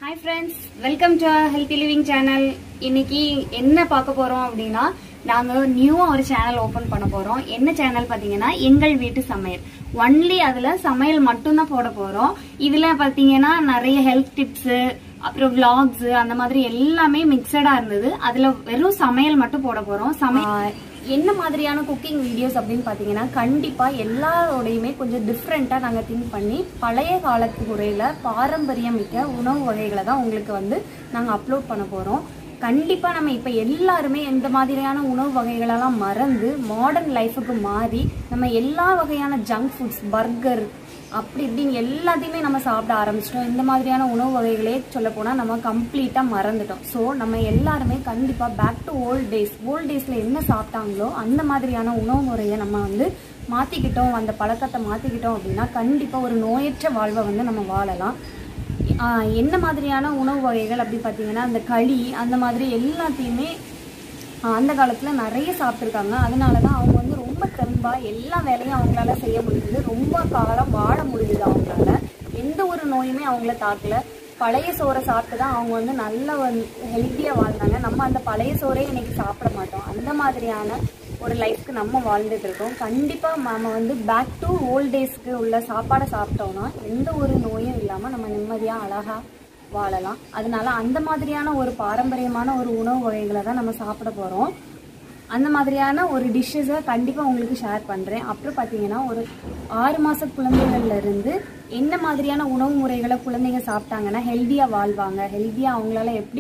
Hi friends, welcome to our Healthy Living channel. இன்னைக்கு என்ன பார்க்க போறோம் அப்படினா நாங்க நியூவா ஒரு சேனல் ஓபன் பண்ண போறோம். என்ன சேனல் பாத்தீங்கன்னா எங்கள் வீட்டு சமையல். ஒன்லி அதுல சமையல் மட்டும் தான் போட போறோம். இதுல பாத்தீங்கன்னா நிறைய ஹெல்த் டிப்ஸ் அப்புறம் vlogs அந்த மாதிரி எல்லாமே மிக்ஸடா இருந்தது. அதுல வெறும் சமையல் மட்டும் போட போறோம். என்ன மாதிரியான குக்கிங் வீடியோஸ் அப்படின்னு பாத்தீங்கன்னா கண்டிப்பா எல்லாரோடையுமே கொஞ்சம் டிஃப்ரெண்டா நாங்க திங்க் பண்ணி பழைய காலத்து முறையில பாரம்பரியமிக்க உணவு வகைகளை தான் உங்களுக்கு நாங்க அப்லோட் பண்ண போறோம். கண்டிப்பா நம்ம இப்ப எல்லாருமே இந்த மாதிரியான உணவு வகைகளெல்லாம் மறந்து மாடர்ன் லைஃபுக்கு மாறி நம்ம எல்லா வகையான ஜங்க் ஃபுட்ஸ் பர்கர் அப்படி இப்படின்னு எல்லாத்தையுமே நம்ம சாப்பிட ஆரம்பிச்சிட்டோம். இந்த மாதிரியான உணவு வகைகளே சொல்ல போனா நம்ம கம்ப்ளீட்டா மறந்துட்டோம். ஸோ நம்ம எல்லாருமே கண்டிப்பா பேக் டு ஓல்ட் டேஸ்ல என்ன சாப்பிட்டாங்களோ அந்த மாதிரியான உணவு முறையை நம்ம மாத்திக்கிட்டோம், அந்த பழக்கத்தை மாத்திக்கிட்டோம் அப்படின்னா கண்டிப்பா ஒரு நோயற்ற வாழ்வை நம்ம வாழலாம். என்ன மாதிரியான உணவு வகைகள் அப்படி பார்த்தீங்கன்னா அந்த களி அந்த மாதிரி எல்லாத்தையுமே அந்த காலத்தில் நிறைய சாப்பிட்ருக்காங்க. அதனால தான் அவங்க ரொம்ப தெம்பா எல்லா வேலையும் அவங்களால செய்ய முடியுது, ரொம்ப காலம் வாழ முடியுது. அவங்களால எந்த ஒரு நோயுமே அவங்கள தாக்கல. பழைய சோறை சாப்பிட்டு தான் அவங்க நல்ல ஹெல்த்தியாக வாழ்ந்தாங்க. நம்ம அந்த பழைய சோறே இன்னைக்கு சாப்பிட மாட்டோம். அந்த மாதிரியான ஒரு லைஃப்க்கு நம்ம வாழ்ந்துட்டு இருக்கோம். கண்டிப்பாக நம்ம பேக் டு ஓல்ட் டேஸ்க்கு உள்ள சாப்பாடை சாப்பிட்டோம்னா எந்த ஒரு நோயும் இல்லாமல் நம்ம நிம்மதியாக அழகாக வாழலாம். அதனால அந்த மாதிரியான ஒரு பாரம்பரியமான ஒரு உணவு வகைகளை தான் நம்ம சாப்பிட போகிறோம். அந்த மாதிரியான ஒரு டிஷ்ஷஸை கண்டிப்பாக உங்களுக்கு ஷேர் பண்ணுறேன். அப்புறம் பார்த்தீங்கன்னா ஒரு 6 மாத குழந்தைகள்லேருந்து என்ன மாதிரியான உணவு முறைகளை குழந்தைங்க சாப்பிட்டாங்கன்னா ஹெல்த்தியாக வாழ்வாங்க, ஹெல்த்தியாக அவங்களால எப்படி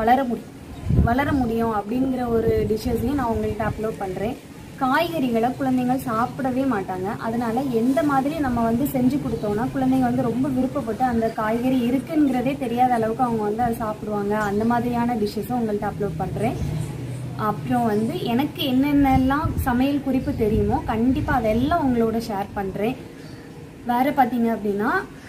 வளர முடியும் அப்படிங்கிற ஒரு டிஷ்ஷஸையும் நான் உங்கள்கிட்ட அப்லோட் பண்ணுறேன். காய்கறிகளை குழந்தைங்கள் சாப்பிடவே மாட்டாங்க. அதனால எந்த மாதிரி நம்ம செஞ்சு கொடுத்தோம்னா குழந்தைங்க ரொம்ப விருப்பப்பட்டு அந்த காய்கறி இருக்குங்கிறதே தெரியாத அளவுக்கு அவங்க அதை சாப்பிடுவாங்க. அந்த மாதிரியான டிஷ்ஷஸும் உங்கள்கிட்ட அப்லோட் பண்ணுறேன். அப்புறம் எனக்கு என்னென்னலாம் சமையல் குறிப்பு தெரியுமோ கண்டிப்பாக அதெல்லாம் உங்களோட ஷேர் பண்ணுறேன். வேறு பார்த்தீங்க அப்படின்னா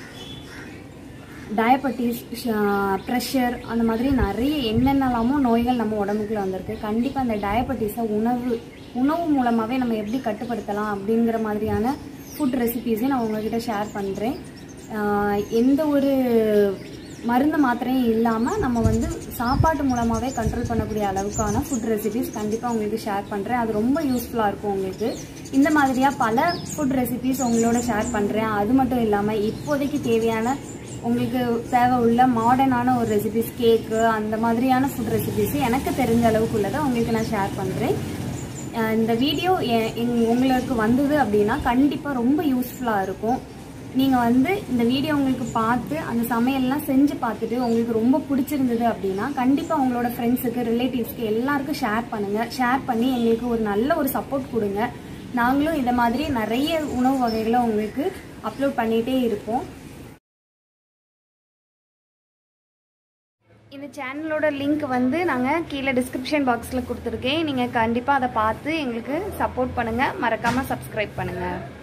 டயபெட்டிஸ், ப்ரெஷர் அந்த மாதிரி நிறைய என்னென்னலாமோ நோய்கள் நம்ம உடம்புக்குள்ள வந்திருக்கு. கண்டிப்பாக அந்த டயபெட்டிஸை உணவு மூலமாகவே நம்ம எப்படி கட்டுப்படுத்தலாம் அப்படிங்கிற மாதிரியான ஃபுட் ரெசிபீஸையும் நான் உங்கள்கிட்ட ஷேர் பண்ணுறேன். எந்த ஒரு மருந்து மாத்திரையும் இல்லாமல் நம்ம சாப்பாட்டு மூலமாகவே கண்ட்ரோல் பண்ணக்கூடிய அளவுக்கான ஃபுட் ரெசிபீஸ் கண்டிப்பாக உங்களுக்கு ஷேர் பண்ணுறேன். அது ரொம்ப யூஸ்ஃபுல்லாக இருக்கும் உங்களுக்கு. இந்த மாதிரியாக பல ஃபுட் ரெசிபீஸ் உங்களோட ஷேர் பண்ணுறேன். அது மட்டும் இல்லாமல் இப்போதைக்கு தேவையான உங்களுக்கு தேவை உள்ள மாடர்னான ஒரு ரெசிபீஸ், கேக்கு அந்த மாதிரியான ஃபுட் ரெசிபீஸ் எனக்கு தெரிஞ்ச அளவுக்கு உள்ளதை உங்களுக்கு நான் ஷேர் பண்ணுறேன். இந்த வீடியோ உங்களுக்கு வந்தது அப்படின்னா கண்டிப்பாக ரொம்ப யூஸ்ஃபுல்லாக இருக்கும். நீங்கள் இந்த வீடியோ உங்களுக்கு பார்த்து அந்த சமையல்லாம் செஞ்சு பார்த்துட்டு உங்களுக்கு ரொம்ப பிடிச்சிருந்தது அப்படின்னா கண்டிப்பாக உங்களோட ஃப்ரெண்ட்ஸுக்கு, ரிலேட்டிவ்ஸ்க்கு எல்லாருக்கும் ஷேர் பண்ணுங்கள். ஷேர் பண்ணி எங்களுக்கு ஒரு நல்ல ஒரு சப்போர்ட் கொடுங்க. நாங்களும் இந்த மாதிரி நிறைய உணவு வகைகளை உங்களுக்கு அப்லோட் பண்ணிகிட்டே இருப்போம். இந்த சேனலோட லிங்க் நாங்கள் கீழே டிஸ்கிரிப்ஷன் பாக்ஸில் கொடுத்துருக்கேன். நீங்கள் கண்டிப்பாக அதை பார்த்து எங்களுக்கு சப்போர்ட் பண்ணுங்கள். மறக்காமல் சப்ஸ்கிரைப் பண்ணுங்கள்.